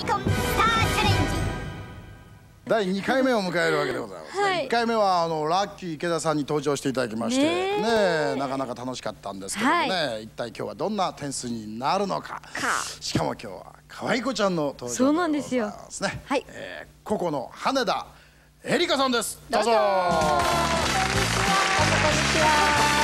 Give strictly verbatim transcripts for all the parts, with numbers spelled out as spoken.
コンスターチャレンジだいにかいめを迎えるわけでございます、ね。はい、いっかいめはあのラッキー池田さんに登場していただきましてねえなかなか楽しかったんですけどもね、はい、一体今日はどんな点数になるのか。しかも今日は可愛い子ちゃんの登場でございますね。そうなんですよ。はい、えー、ココの羽田エリカさんです。どうぞ。こんにちは。こんにちは。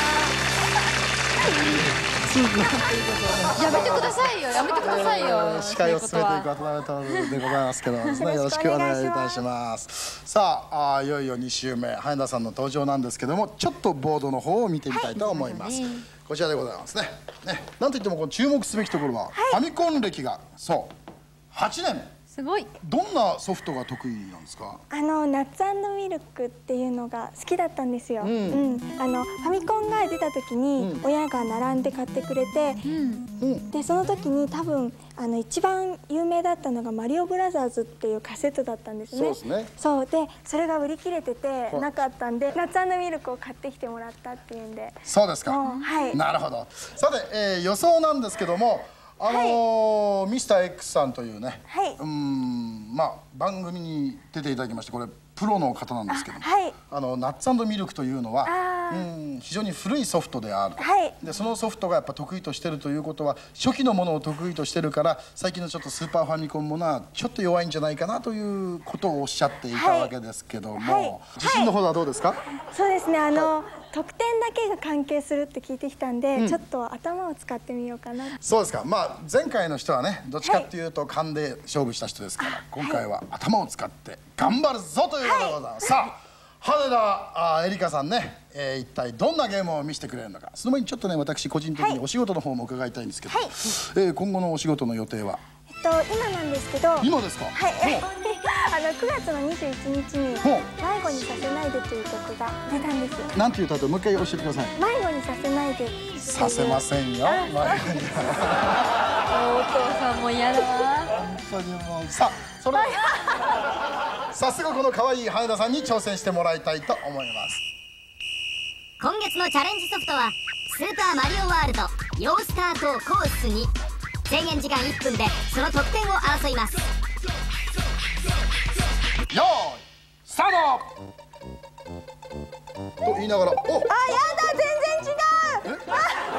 やめてくださいよ、やめてくださいよ。 司会を進めていく渡辺太でございますけどですね、よろしくお願いいたします。さあ、あいよいよに週目、羽田さんの登場なんですけども、ちょっとボードの方を見てみたいと思います。はい、こちらでございますね。ね、なんといってもこの注目すべきところは、はい、ファミコン歴がそうはちねん。 すごい。 どんなソフトが得意なんですか？ あのナッツ&ミルクっていうのが好きだったんですよ。うん、うん、あのファミコンが出た時に親が並んで買ってくれて、うん、でその時に多分あの一番有名だったのがマリオブラザーズっていうカセットだったんですね。そうですね。そうでそれが売り切れててなかったんで、ナッツ&ミルクを買ってきてもらったっていうんで。 そうですか。はい。なるほど。さて、えー、予想なんですけども。あのーはい、ミスター X さんというね、はい、うんまあ番組に出ていただきまして、これプロの方なんですけども、はい、あのナッツ&ミルクというのはうん非常に古いソフトである、はい、でそのソフトがやっぱ得意としてるということは初期のものを得意としてるから、最近のちょっとスーパーファミコンものはちょっと弱いんじゃないかなということをおっしゃっていたわけですけども、はいはい、自信のほどはどうですか？ そうですね、あの、はい、得点だけが関係するって聞いてきたんで、うん、ちょっと頭を使ってみようかな。そうですか。まあ前回の人はね、どっちかっていうと勘で勝負した人ですから、はい、今回は頭を使って頑張るぞということでございます。はい、さあ羽田エリカさんね、えー、一体どんなゲームを見せてくれるのか。その前にちょっとね、私個人的にお仕事の方も伺いたいんですけど、はい、えー、今後のお仕事の予定は？ えっと今なんですけど。 今ですか？ はい。あのくがつのにじゅういちにちに「迷子にさせないで」という曲が出たんです。 なんていうタイトル、もう一回教えてください。 迷子にさせないで。 させませんよ。迷子に。お父さんも嫌だわ。 本当にもうさあそれ。早速この可愛い羽田さんに挑戦してもらいたいと思います。 今月のチャレンジソフトはスーパーマリオワールドヨースター島コースに。制限時間いっぷんでその得点を争います。 よーいスタートと言いながら、おあ、やだ、 全然違う。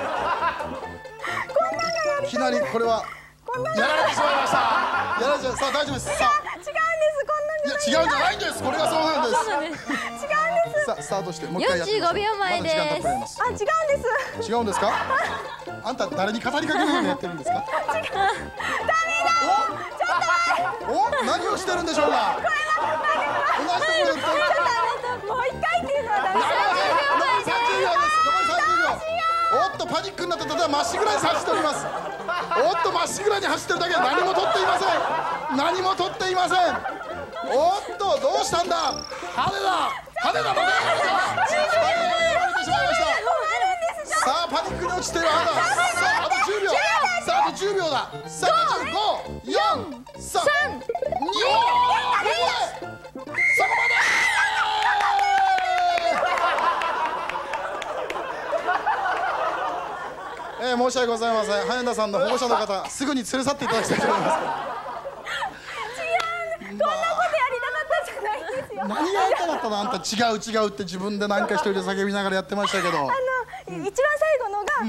こんなのやりいきなりこれはやられてしまいました。やられちゃう。さあ大丈夫です。さあ違うんです。こんなに。いや違うんじゃないんです。これがそうなんです。 違うんです。 さあスタートしてもう一回やってみましょう。 よんじゅうごびょうまえです。 あ、違うんです。 違うんですか？あんた誰に語りかけるようにやってるんですか？違う。ダメだ。お、何をしてるんでしょうか？同じところで言ってる。 もう一回っていうのはダメ。 残りさんじゅうびょうです。残りさんじゅうびょう。おっとパニックになってただまっしぐらに走っております。おっとまっしぐらに走ってるだけで何も取っていません。何も取っていません。おっとどうしたんだ。羽田羽田のね。さあパニックに落ちてる羽田。さああとじゅうびょう。さああとじゅうびょうだ。さああとご、よん、さん、に、そこまで。えー、申し訳ございません。羽田さんの保護者の方、すぐに連れ去っていただきたいと思います。 違う、こんなことやりたかったじゃないですよ。 何がやりたかったの？あんた違う違うって自分で何か一人で叫びながらやってましたけど。あの、 うん、一番最後のが、うん、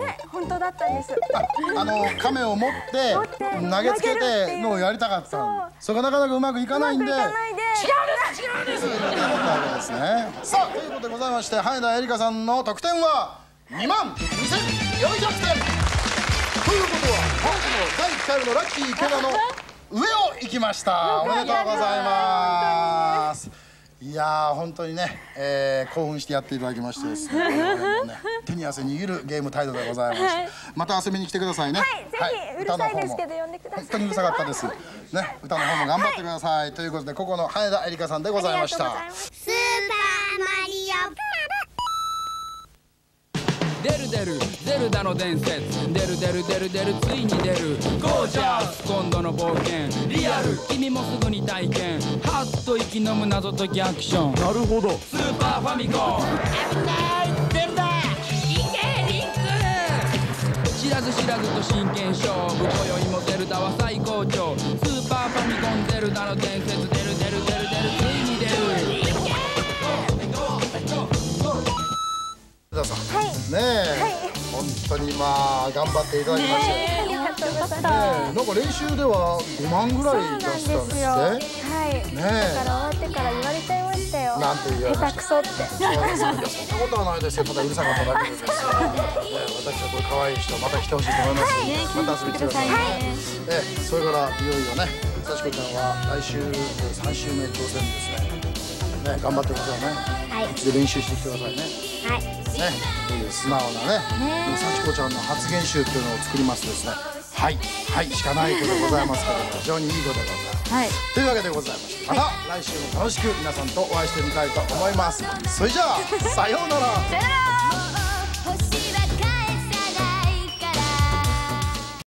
ね、本当だったんです。 あ、あの亀を持って投げつけてのをやりたかった。それがなかなかうまくいかないんで。違うんです違うんです。 違うんです。というわけですね。さあということでございまして、羽田エリカさんの得点はにまんにせんよんひゃくてん。ということは本日のだいいっかいめのラッキー池田の上を行きました。おめでとうございます。いやー本当にね、えー、興奮してやっていただきましてですね、ね手に汗握るゲーム態度でございまして、はい、また遊びに来てくださいね。 はい、ぜひ、はい、うるさいですけど呼んでください。 本当にうるさかったですね。歌の方も頑張ってください、はい、ということでここの羽田エリカさんでございました。 スーパーマリオ出る出るゼルダの伝説、出る出る出る出るついに出るゴージャス今度の冒険リアル君もすぐに体験ハッと息のむ謎解きアクション。なるほどスーパーファミコン危ないゼルダいけリンク知らず知らずと真剣勝負今宵もゼルダは最高潮スーパーフまあ頑張っていただきまして、 ありがとうございます。 なんか練習ではごまんぐらい出したんですね。 はい。だから終わってから言われちゃいましたよ。 なんて言われました。 下手くそって。 そうです。いやそんなことはないですよ。ただうるさかっただけですよ。私はこれ可愛い人また来てほしいと思います。また遊びに来てくださいね。えそれからいよいよね、幸子ちゃんは来週さん週目挑戦ですね。ね頑張ってくださいね。はい。一度練習してきてくださいね。はい。ね、こういう素直なね、幸子ちゃんの発言集っていうのを作りますですね。はいはいしかないことでございますけども、非常にいいことでございます。はい。というわけでございまして、また来週も楽しく皆さんとお会いしてみたいと思います。それじゃあさようなら。さようなら。